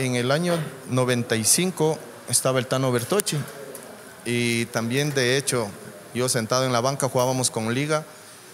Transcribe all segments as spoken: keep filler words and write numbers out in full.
En el año noventa y cinco estaba el Tano Bertocci y también, de hecho, yo sentado en la banca jugábamos con Liga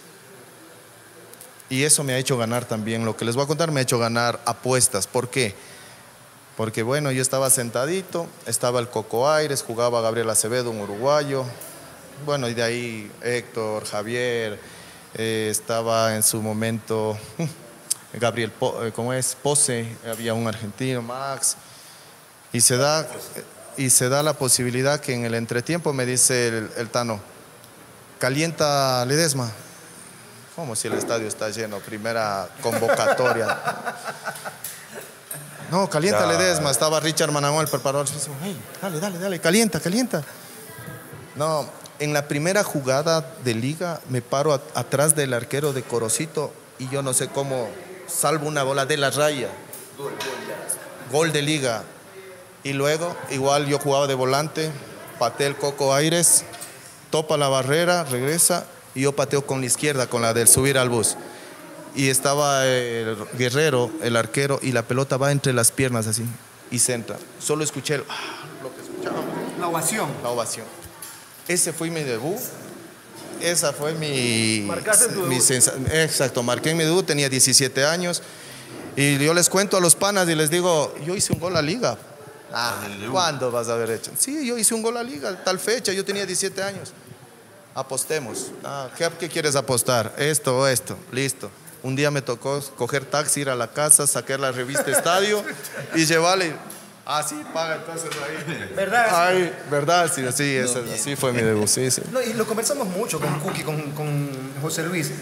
y eso me ha hecho ganar también. Lo que les voy a contar me ha hecho ganar apuestas. ¿Por qué? Porque bueno, yo estaba sentadito, estaba el Coco Aires, jugaba Gabriel Acevedo, un uruguayo, bueno, y de ahí Héctor, Javier, eh, estaba en su momento Gabriel, ¿cómo es? Pose, había un argentino, Max, y se da, y se da la posibilidad que en el entretiempo me dice el, el Tano, calienta Ledesma. Como si el estadio está lleno, primera convocatoria. No, calienta Ledesma, estaba Richard Managua, el preparador. Hey, dale, dale, dale, calienta, calienta. No, en la primera jugada de Liga me paro a, atrás del arquero de Corocito y yo no sé cómo salvo una bola de la raya. Gol, gol, gol de Liga. Y luego, igual yo jugaba de volante, pateé el Coco Aires, topa la barrera, regresa y yo pateo con la izquierda, con la del subir al bus. Y estaba el Guerrero, el arquero, y la pelota va entre las piernas así y se entra. Solo escuché el, ah, lo que escuchaba. La ovación. La ovación. Ese fue mi debut. Esa fue mi... Marcaste tu mi debut. Exacto, marqué mi debut, tenía diecisiete años. Y yo les cuento a los panas y les digo, yo hice un gol a Liga. Ah, ¿cuándo vas a haber hecho? Sí, yo hice un gol a Liga, tal fecha, yo tenía diecisiete años. Apostemos. Ah, ¿qué, ¿Qué quieres apostar? Esto o esto. Listo. Un día me tocó coger taxi, ir a la casa, sacar la revista Estadio y llevarle. Ah, sí, paga entonces ahí. ¿Verdad? Ay, ¿verdad? Sí, sí, no, ese, así fue mi debut, sí, sí. No, y lo conversamos mucho con Cookie, con, con José Luis.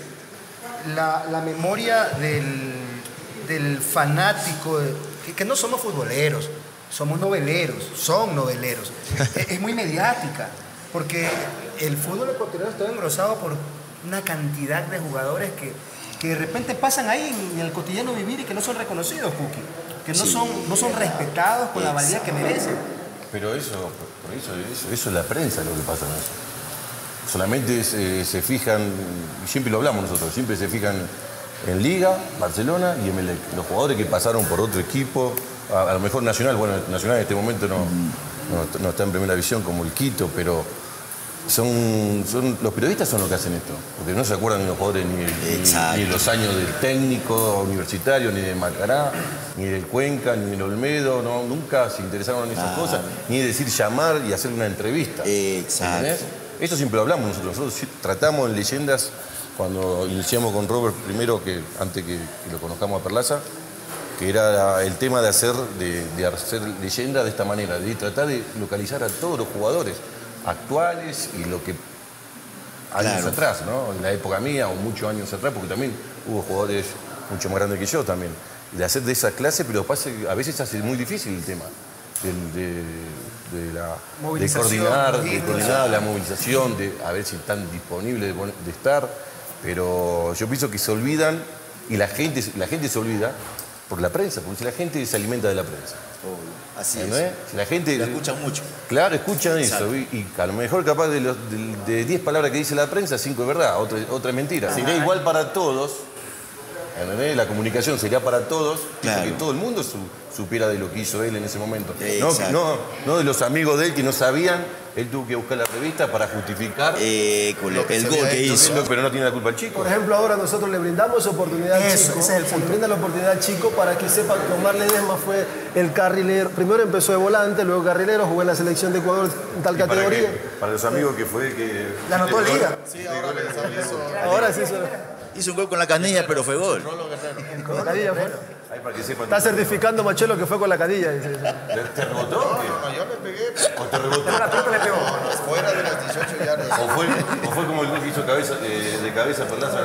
La, la memoria del, del fanático, de, que, que no somos futboleros, somos noveleros, son noveleros. es, es muy mediática, porque el fútbol ecuatoriano está engrosado por una cantidad de jugadores que, que de repente pasan ahí en el cotidiano vivir y que no son reconocidos, Cookie. Que no, sí. son, no son respetados con la valía que merecen. Pero eso, por eso, eso, eso es la prensa lo que pasa en eso. Solamente se, se fijan, siempre lo hablamos nosotros, siempre se fijan en Liga, Barcelona y Emelec. Los jugadores que pasaron por otro equipo, a, a lo mejor Nacional, bueno, Nacional en este momento no, no, no está en primera división como el Quito, pero son, son los periodistas son los que hacen esto, porque no se acuerdan ni los jugadores ni, ni, ni los años del técnico universitario, ni de Macará, ni del Cuenca, ni del Olmedo, no, nunca se interesaron en esas ah. cosas, ni decir llamar y hacer una entrevista. Exacto. ¿Entendés? Esto siempre lo hablamos nosotros, nosotros tratamos en Leyendas, cuando iniciamos con Robert primero, que antes que, que lo conozcamos a Perlaza, que era el tema de hacer, de, de hacer leyenda de esta manera, de tratar de localizar a todos los jugadores actuales y lo que años claro. atrás, ¿no? En la época mía o muchos años atrás, porque también hubo jugadores mucho más grandes que yo también. Y de hacer de esa clase, pero pasa, a veces hace muy difícil el tema de, de, de, la, de coordinar, de coordinar la movilización, de a ver si están disponibles de, de estar, pero yo pienso que se olvidan y la gente, la gente se olvida por la prensa, porque si la gente se alimenta de la prensa. Oh, así ¿no es. Si la gente la escuchan mucho. Claro, escuchan Exacto. eso. Y, y a lo mejor capaz de, los, de diez palabras que dice la prensa, cinco es verdad, otra, otra es mentira. Ajá. Sería igual para todos. ¿Entendés? La comunicación sería para todos, claro. que todo el mundo su, supiera de lo que hizo él en ese momento. No, no, no de los amigos de él que no sabían, él tuvo que buscar la revista para justificar eh, con lo, el gol que hizo. No, pero no tiene la culpa el chico. Por ejemplo, ahora nosotros le brindamos oportunidad al Eso, chico. Ese es el se le brinda la oportunidad al chico para que sepa que Omar Ledesma fue el carrilero. Primero empezó de volante, luego carrilero, jugó en la selección de Ecuador en tal categoría. Para, que, para los amigos que fue que... La anotó en Liga. Sí, ahora les aviso. Ahora sí. Hizo un gol con la canilla, pero fue gol. Con la canilla fue. Ahí para que sepan. Está certificando Machelo que fue con la canilla. Dice. ¿Te rebotó? No, no, yo le pegué. ¿O te rebotó? le pegó. Fuera de las dieciocho yardas. ¿O fue, o fue como el gol que hizo cabeza, eh, de cabeza Perlaza,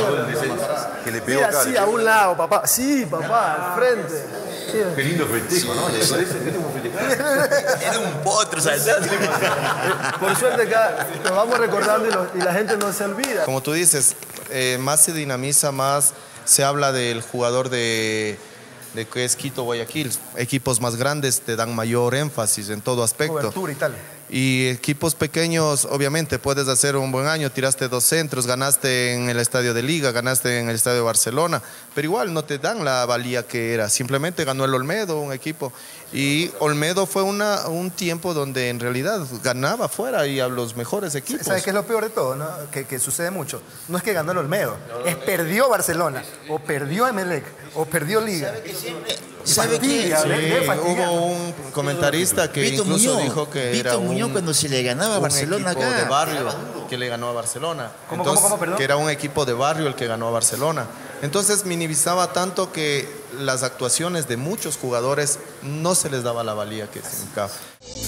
que le pegó sí, acá? Sí, a un lado, papá. Sí, papá, al frente. Sí. Qué lindo festejo, ¿no? ¿Le parece? ¿Qué tengo festejar? Era un potro saltando. Por suerte acá nos vamos recordando y, lo, y la gente no se olvida. Como tú dices, eh, más se dinamiza, más se habla del jugador de, de que es Quito, Guayaquil. Equipos más grandes te dan mayor énfasis en todo aspecto. Cobertura y tal. Y equipos pequeños, obviamente, puedes hacer un buen año, tiraste dos centros, ganaste en el estadio de Liga, ganaste en el estadio de Barcelona, pero igual no te dan la valía que era. Simplemente ganó el Olmedo, un equipo. Y Olmedo fue una, un tiempo donde en realidad ganaba fuera y a los mejores equipos. ¿Sabes qué es lo peor de todo? ¿No? Que, que sucede mucho. No es que ganó el Olmedo, es perdió Barcelona, o perdió Emelec, o perdió Liga. ¿Sabe qué? Fastidia, Sí, de- de fastidia. hubo un comentarista que Vito incluso Muñoz, dijo que Vito era Muñoz un, cuando se le ganaba a un Barcelona equipo acá. de barrio que le ganó a Barcelona. ¿Cómo, Entonces, cómo, cómo, perdón? que era un equipo de barrio el que ganó a Barcelona. Entonces minimizaba tanto que las actuaciones de muchos jugadores no se les daba la valía que significaba.